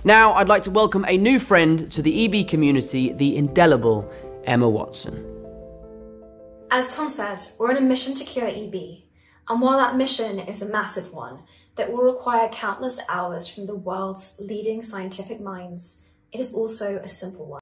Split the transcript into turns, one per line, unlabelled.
Now, I'd like to welcome a new friend to the EB community, the indelible Emma Watson.
As Tom said, we're on a mission to cure EB, and while that mission is a massive one that will require countless hours from the world's leading scientific minds, it is also a simple one.